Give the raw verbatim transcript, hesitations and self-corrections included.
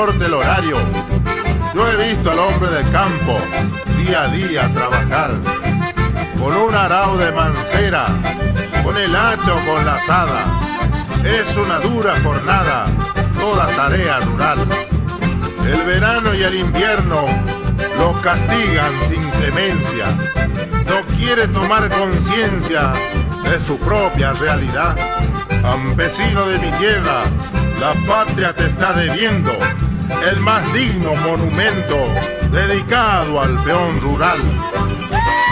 importa el horario. Yo he visto al hombre del campo día a día trabajar, con un arao de mancera, con el hacha o con la azada. Es una dura jornada, toda tarea rural. El verano y el invierno los castigan sin clemencia. No quiere tomar conciencia de su propia realidad. Campesino de mi tierra, la patria te está debiendo el más digno monumento dedicado al peón rural.